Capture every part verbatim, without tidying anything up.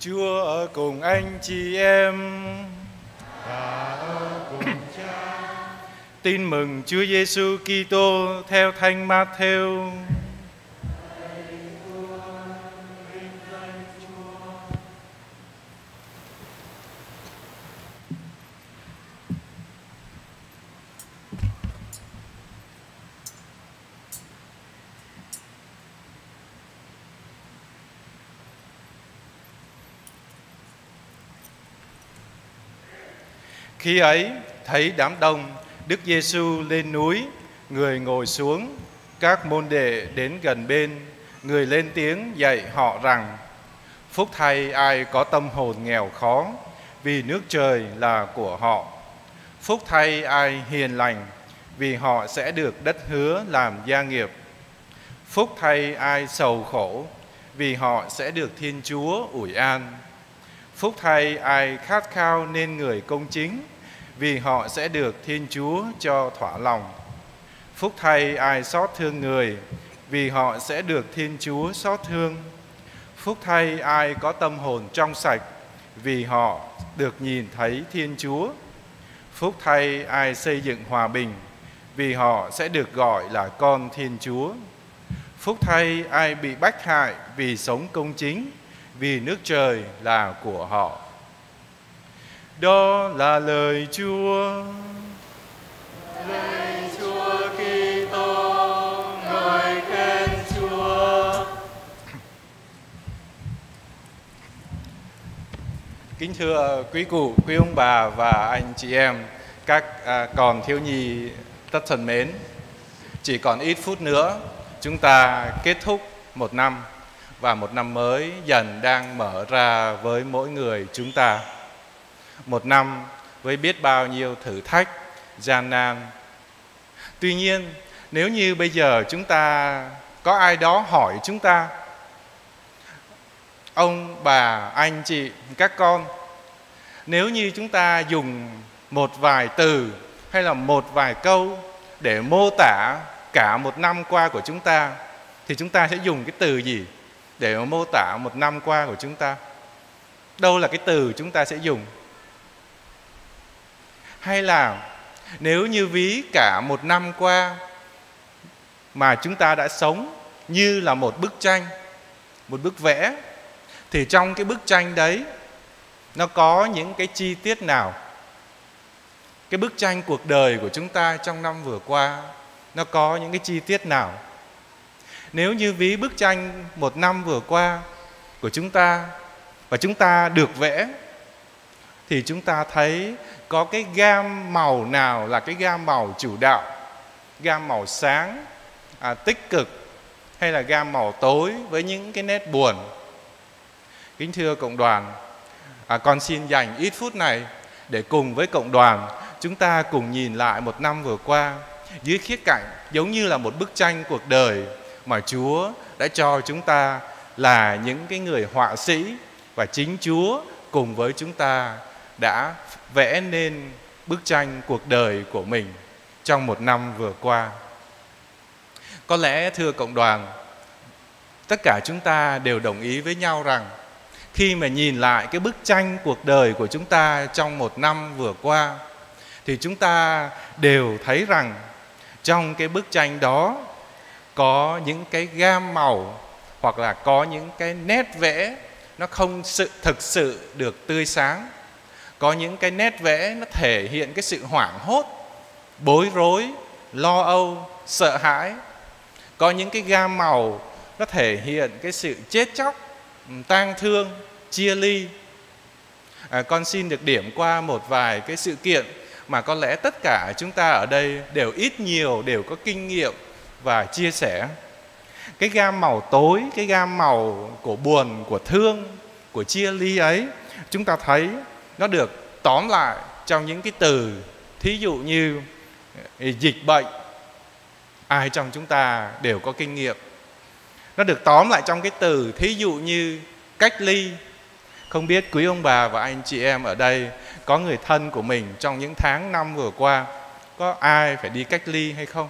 Chúa ở cùng anh chị em và ở cùng Cha. Tin mừng Chúa Giêsu Kitô theo Thánh Mát-thêu. Khi ấy, thấy đám đông, Đức Giêsu lên núi, người ngồi xuống, các môn đệ đến gần bên, người lên tiếng dạy họ rằng: phúc thay ai có tâm hồn nghèo khó, vì nước trời là của họ. Phúc thay ai hiền lành, vì họ sẽ được đất hứa làm gia nghiệp. Phúc thay ai sầu khổ, vì họ sẽ được Thiên Chúa ủi an. Phúc thay ai khát khao nên người công chính, vì họ sẽ được Thiên Chúa cho thỏa lòng. Phúc thay ai xót thương người, vì họ sẽ được Thiên Chúa xót thương. Phúc thay ai có tâm hồn trong sạch, vì họ được nhìn thấy Thiên Chúa. Phúc thay ai xây dựng hòa bình, vì họ sẽ được gọi là con Thiên Chúa. Phúc thay ai bị bách hại vì sống công chính, vì nước trời là của họ. Đó là lời Chúa. Lạy Chúa Kitô, ngợi khen Chúa. Kính thưa quý cụ, quý ông bà và anh chị em, các à, còn thiếu nhi tất thân mến, chỉ còn ít phút nữa chúng ta kết thúc một năm, và một năm mới dần đang mở ra với mỗi người chúng ta. Một năm với biết bao nhiêu thử thách, gian nan. Tuy nhiên, nếu như bây giờ chúng ta có ai đó hỏi chúng ta: ông, bà, anh chị, các con, nếu như chúng ta dùng một vài từ hay là một vài câu để mô tả cả một năm qua của chúng ta, thì chúng ta sẽ dùng cái từ gì để mô tả một năm qua của chúng ta? Đâu là cái từ chúng ta sẽ dùng? Hay là nếu như ví cả một năm qua mà chúng ta đã sống như là một bức tranh, một bức vẽ, thì trong cái bức tranh đấy nó có những cái chi tiết nào? Cái bức tranh cuộc đời của chúng ta trong năm vừa qua nó có những cái chi tiết nào? Nếu như ví bức tranh một năm vừa qua của chúng ta và chúng ta được vẽ, thì chúng ta thấy có cái gam màu nào là cái gam màu chủ đạo? Gam màu sáng, à, tích cực, hay là gam màu tối với những cái nét buồn? Kính thưa cộng đoàn, à, con xin dành ít phút này để cùng với cộng đoàn chúng ta cùng nhìn lại một năm vừa qua dưới khía cạnh giống như là một bức tranh cuộc đời mà Chúa đã cho chúng ta là những cái người họa sĩ, và chính Chúa cùng với chúng ta đã vẽ nên bức tranh cuộc đời của mình trong một năm vừa qua. Có lẽ thưa cộng đoàn, tất cả chúng ta đều đồng ý với nhau rằng khi mà nhìn lại cái bức tranh cuộc đời của chúng ta trong một năm vừa qua, thì chúng ta đều thấy rằng trong cái bức tranh đó có những cái gam màu hoặc là có những cái nét vẽ nó không sự thực sự được tươi sáng. Có những cái nét vẽ nó thể hiện cái sự hoảng hốt, bối rối, lo âu, sợ hãi. Có những cái gam màu nó thể hiện cái sự chết chóc, tang thương, chia ly. À, con xin được điểm qua một vài cái sự kiện mà có lẽ tất cả chúng ta ở đây đều ít nhiều đều có kinh nghiệm và chia sẻ. Cái gam màu tối, cái gam màu của buồn, của thương, của chia ly ấy, chúng ta thấy nó được tóm lại trong những cái từ, thí dụ như dịch bệnh, ai trong chúng ta đều có kinh nghiệm. Nó được tóm lại trong cái từ, thí dụ như cách ly. Không biết quý ông bà và anh chị em ở đây có người thân của mình trong những tháng năm vừa qua, có ai phải đi cách ly hay không?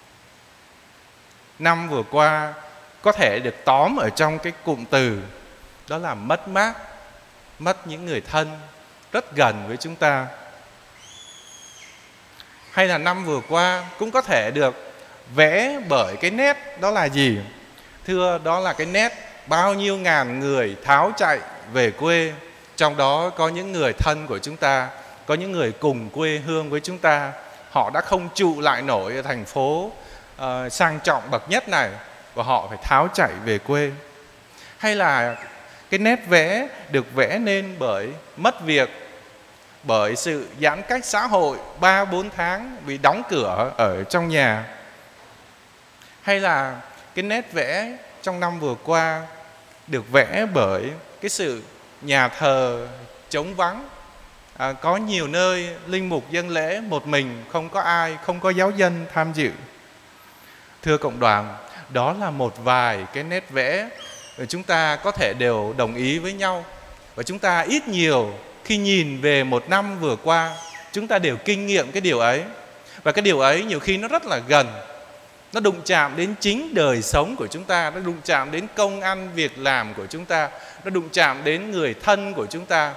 Năm vừa qua có thể được tóm ở trong cái cụm từ đó là mất mát, mất những người thân rất gần với chúng ta. Hay là năm vừa qua cũng có thể được vẽ bởi cái nét đó là gì? Thưa, đó là cái nét bao nhiêu ngàn người tháo chạy về quê, trong đó có những người thân của chúng ta, có những người cùng quê hương với chúng ta. Họ đã không trụ lại nổi ở thành phố uh, sang trọng bậc nhất này, và họ phải tháo chạy về quê. Hay là cái nét vẽ được vẽ nên bởi mất việc, bởi sự giãn cách xã hội ba bốn tháng vì đóng cửa ở trong nhà. Hay là cái nét vẽ trong năm vừa qua được vẽ bởi cái sự nhà thờ trống vắng. À, có nhiều nơi linh mục dâng lễ một mình, không có ai, không có giáo dân tham dự. Thưa cộng đoàn, đó là một vài cái nét vẽ chúng ta có thể đều đồng ý với nhau. Và chúng ta ít nhiều khi nhìn về một năm vừa qua, chúng ta đều kinh nghiệm cái điều ấy. Và cái điều ấy nhiều khi nó rất là gần. Nó đụng chạm đến chính đời sống của chúng ta, nó đụng chạm đến công ăn việc làm của chúng ta, nó đụng chạm đến người thân của chúng ta.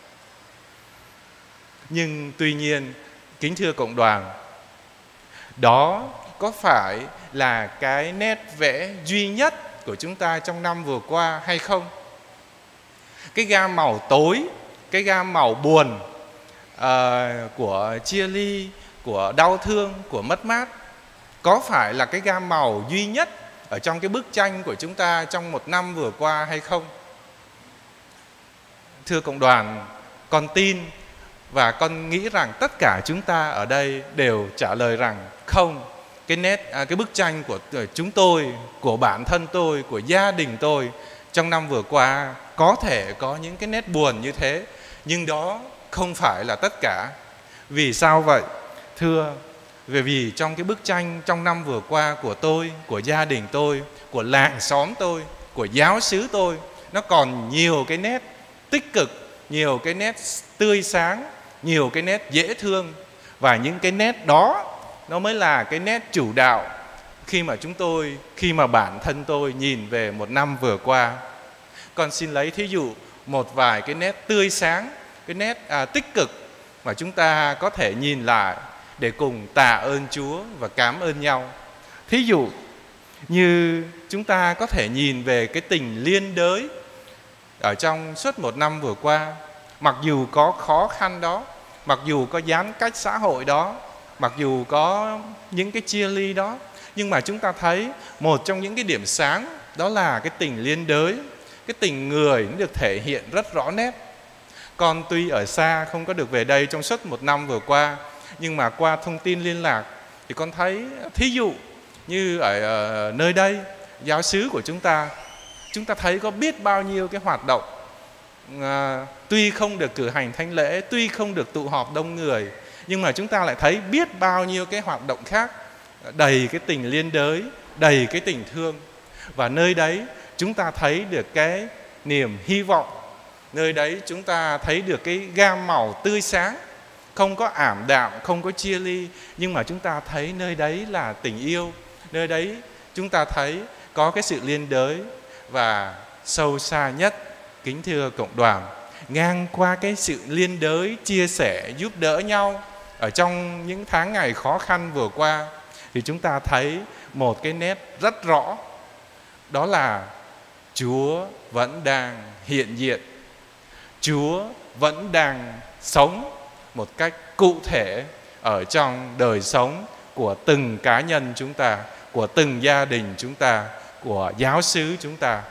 Nhưng tuy nhiên, kính thưa cộng đoàn, đó có phải là cái nét vẽ duy nhất của chúng ta trong năm vừa qua hay không? Cái gam màu tối, cái gam màu buồn uh, của chia ly, của đau thương, của mất mát, có phải là cái gam màu duy nhất ở trong cái bức tranh của chúng ta trong một năm vừa qua hay không? Thưa cộng đoàn, con tin và con nghĩ rằng tất cả chúng ta ở đây đều trả lời rằng không. Cái nét, cái bức tranh của chúng tôi, của bản thân tôi, của gia đình tôi trong năm vừa qua có thể có những cái nét buồn như thế, nhưng đó không phải là tất cả. Vì sao vậy? Thưa, bởi vì trong cái bức tranh trong năm vừa qua của tôi, của gia đình tôi, của làng xóm tôi, của giáo xứ tôi, nó còn nhiều cái nét tích cực, nhiều cái nét tươi sáng, nhiều cái nét dễ thương. Và những cái nét đó nó mới là cái nét chủ đạo khi mà chúng tôi, khi mà bản thân tôi nhìn về một năm vừa qua. Con xin lấy thí dụ một vài cái nét tươi sáng, cái nét à, tích cực mà chúng ta có thể nhìn lại để cùng tạ ơn Chúa và cảm ơn nhau. Thí dụ như chúng ta có thể nhìn về cái tình liên đới ở trong suốt một năm vừa qua. Mặc dù có khó khăn đó, mặc dù có giãn cách xã hội đó, mặc dù có những cái chia ly đó, nhưng mà chúng ta thấy một trong những cái điểm sáng đó là cái tình liên đới, cái tình người nó được thể hiện rất rõ nét. Con tuy ở xa không có được về đây trong suốt một năm vừa qua, nhưng mà qua thông tin liên lạc thì con thấy thí dụ như ở nơi đây, giáo xứ của chúng ta, chúng ta thấy có biết bao nhiêu cái hoạt động. À, tuy không được cử hành thánh lễ, tuy không được tụ họp đông người, nhưng mà chúng ta lại thấy biết bao nhiêu cái hoạt động khác, đầy cái tình liên đới, đầy cái tình thương. Và nơi đấy chúng ta thấy được cái niềm hy vọng, nơi đấy chúng ta thấy được cái gam màu tươi sáng, không có ảm đạm, không có chia ly, nhưng mà chúng ta thấy nơi đấy là tình yêu, nơi đấy chúng ta thấy có cái sự liên đới. Và sâu xa nhất, kính thưa cộng đoàn, ngang qua cái sự liên đới, chia sẻ, giúp đỡ nhau ở trong những tháng ngày khó khăn vừa qua, thì chúng ta thấy một cái nét rất rõ, đó là Chúa vẫn đang hiện diện, Chúa vẫn đang sống một cách cụ thể ở trong đời sống của từng cá nhân chúng ta, của từng gia đình chúng ta, của giáo xứ chúng ta.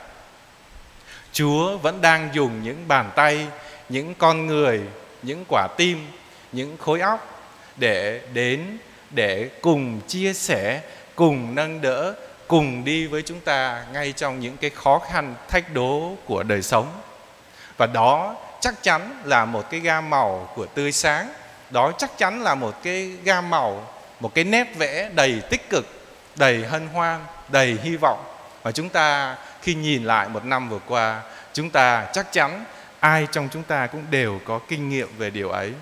Chúa vẫn đang dùng những bàn tay, những con người, những quả tim, những khối óc để đến, để cùng chia sẻ, cùng nâng đỡ, cùng đi với chúng ta ngay trong những cái khó khăn, thách đố của đời sống. Và đó chắc chắn là một cái gam màu của tươi sáng, đó chắc chắn là một cái gam màu, một cái nét vẽ đầy tích cực, đầy hân hoan, đầy hy vọng. Và chúng ta khi nhìn lại một năm vừa qua, chúng ta chắc chắn ai trong chúng ta cũng đều có kinh nghiệm về điều ấy.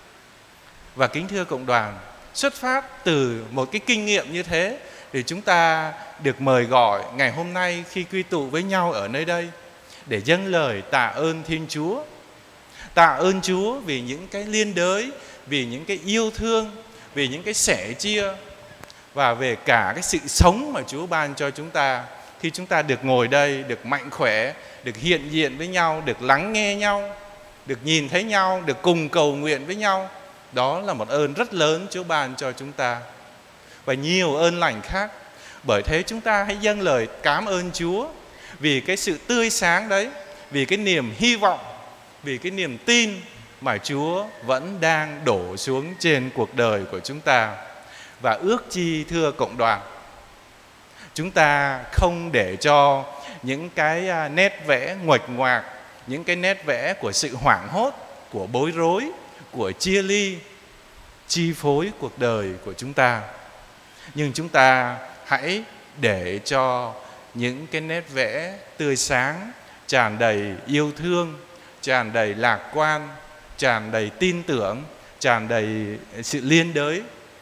Và kính thưa cộng đoàn, xuất phát từ một cái kinh nghiệm như thế thì chúng ta được mời gọi ngày hôm nay khi quy tụ với nhau ở nơi đây để dâng lời tạ ơn Thiên Chúa Tạ ơn Chúa vì những cái liên đới, vì những cái yêu thương, vì những cái sẻ chia, và về cả cái sự sống mà Chúa ban cho chúng ta. Khi chúng ta được ngồi đây, được mạnh khỏe, được hiện diện với nhau, được lắng nghe nhau, được nhìn thấy nhau, được cùng cầu nguyện với nhau, đó là một ơn rất lớn Chúa ban cho chúng ta. Và nhiều ơn lành khác. Bởi thế chúng ta hãy dâng lời cảm ơn Chúa vì cái sự tươi sáng đấy, vì cái niềm hy vọng, vì cái niềm tin mà Chúa vẫn đang đổ xuống trên cuộc đời của chúng ta. Và ước chi thưa cộng đoàn, chúng ta không để cho những cái nét vẽ nguệch ngoạc, những cái nét vẽ của sự hoảng hốt, của bối rối, của chia ly chi phối cuộc đời của chúng ta. Nhưng chúng ta hãy để cho những cái nét vẽ tươi sáng, tràn đầy yêu thương, tràn đầy lạc quan, tràn đầy tin tưởng, tràn đầy sự liên đới,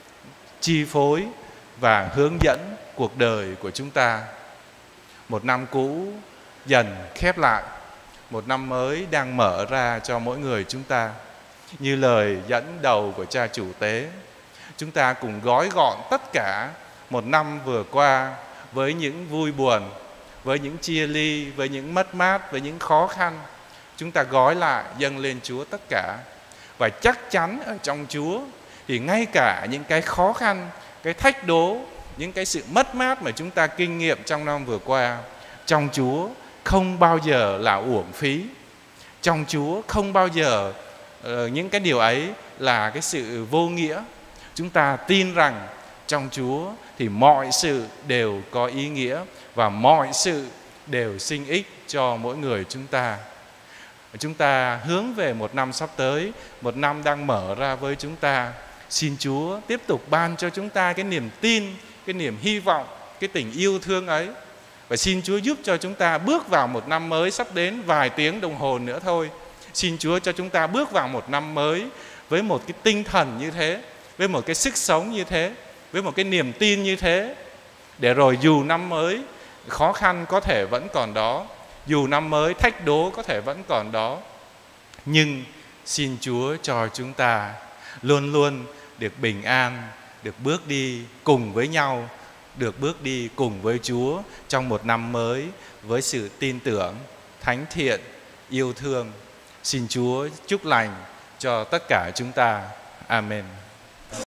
chi phối và hướng dẫn cuộc đời của chúng ta. Một năm cũ dần khép lại, một năm mới đang mở ra cho mỗi người chúng ta. Như lời dẫn đầu của cha chủ tế, chúng ta cùng gói gọn tất cả một năm vừa qua với những vui buồn, với những chia ly, với những mất mát, với những khó khăn. Chúng ta gói lại dâng lên Chúa tất cả. Và chắc chắn ở trong Chúa thì ngay cả những cái khó khăn, cái thách đố, những cái sự mất mát mà chúng ta kinh nghiệm trong năm vừa qua, trong Chúa không bao giờ là uổng phí. Trong Chúa không bao giờ uh, những cái điều ấy là cái sự vô nghĩa. Chúng ta tin rằng trong Chúa thì mọi sự đều có ý nghĩa và mọi sự đều sinh ích cho mỗi người chúng ta. Chúng ta hướng về một năm sắp tới, một năm đang mở ra với chúng ta. Xin Chúa tiếp tục ban cho chúng ta cái niềm tin, cái niềm hy vọng, cái tình yêu thương ấy. Và xin Chúa giúp cho chúng ta bước vào một năm mới sắp đến vài tiếng đồng hồ nữa thôi. Xin Chúa cho chúng ta bước vào một năm mới với một cái tinh thần như thế, với một cái sức sống như thế, với một cái niềm tin như thế. Để rồi dù năm mới khó khăn có thể vẫn còn đó, dù năm mới thách đố có thể vẫn còn đó, nhưng xin Chúa cho chúng ta luôn luôn được bình an, được bước đi cùng với nhau, được bước đi cùng với Chúa trong một năm mới với sự tin tưởng, thánh thiện, yêu thương. Xin Chúa chúc lành cho tất cả chúng ta. Amen.